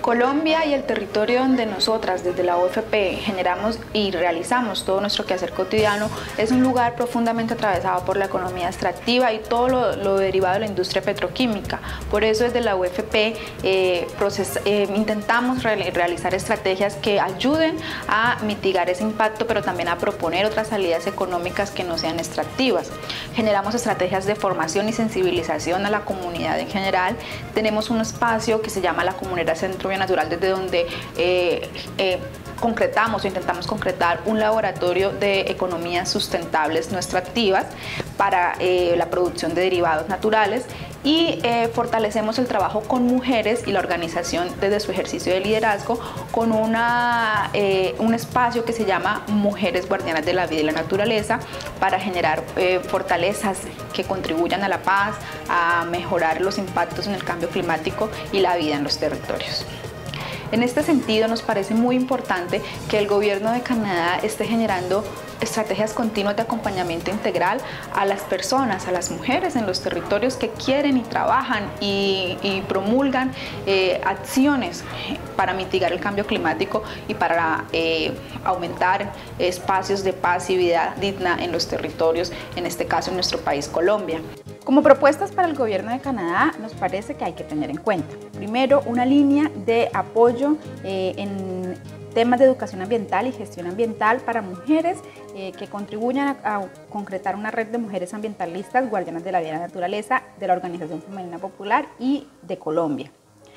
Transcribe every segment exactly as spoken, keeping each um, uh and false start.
Colombia y el territorio donde nosotras desde la O F P generamos y realizamos todo nuestro quehacer cotidiano es un lugar profundamente atravesado por la economía extractiva y todo lo, lo derivado de la industria petroquímica. Por eso desde la U F P eh, proces, eh, intentamos re realizar estrategias que ayuden a mitigar ese impacto, pero también a proponer otras salidas económicas que no sean extractivas. Generamos estrategias de formación y sensibilización a la comunidad en general. Tenemos un espacio que se llama la Comunera Centro Natural, desde donde eh, eh, concretamos o intentamos concretar un laboratorio de economías sustentables no extractivas para eh, la producción de derivados naturales, y eh, fortalecemos el trabajo con mujeres y la organización desde su ejercicio de liderazgo con una, eh, un espacio que se llama Mujeres Guardianas de la Vida y la Naturaleza, para generar eh, fortalezas que contribuyan a la paz, a mejorar los impactos en el cambio climático y la vida en los territorios. En este sentido, nos parece muy importante que el gobierno de Canadá esté generando estrategias continuas de acompañamiento integral a las personas, a las mujeres en los territorios que quieren y trabajan y, y promulgan eh, acciones para mitigar el cambio climático y para eh, aumentar espacios de paz y vida digna en los territorios, en este caso en nuestro país, Colombia. Como propuestas para el gobierno de Canadá, nos parece que hay que tener en cuenta, primero, una línea de apoyo eh, en temas de educación ambiental y gestión ambiental para mujeres eh, que contribuyan a, a concretar una red de mujeres ambientalistas guardianas de la vida y la naturaleza de la Organización Femenina Popular y de Colombia.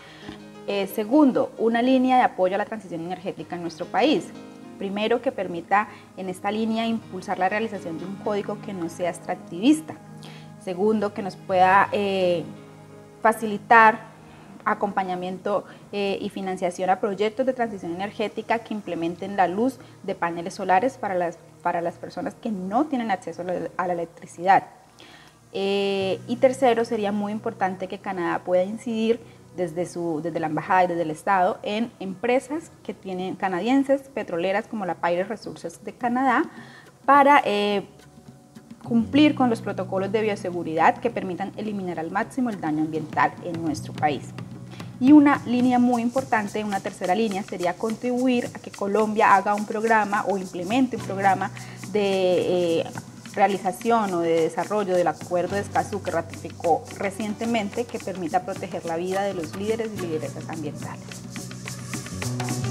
Eh, segundo, una línea de apoyo a la transición energética en nuestro país. Primero, que permita en esta línea impulsar la realización de un código que no sea extractivista. Segundo, que nos pueda eh, facilitar acompañamiento eh, y financiación a proyectos de transición energética que implementen la luz de paneles solares para las, para las personas que no tienen acceso a la electricidad. Eh, y tercero, sería muy importante que Canadá pueda incidir desde, su, desde la embajada y desde el Estado en empresas que tienen canadienses, petroleras como la Pioneer Resources de Canadá, para eh, cumplir con los protocolos de bioseguridad que permitan eliminar al máximo el daño ambiental en nuestro país. Y una línea muy importante, una tercera línea, sería contribuir a que Colombia haga un programa o implemente un programa de eh, realización o de desarrollo del Acuerdo de Escazú que ratificó recientemente, que permita proteger la vida de los líderes y lideresas ambientales.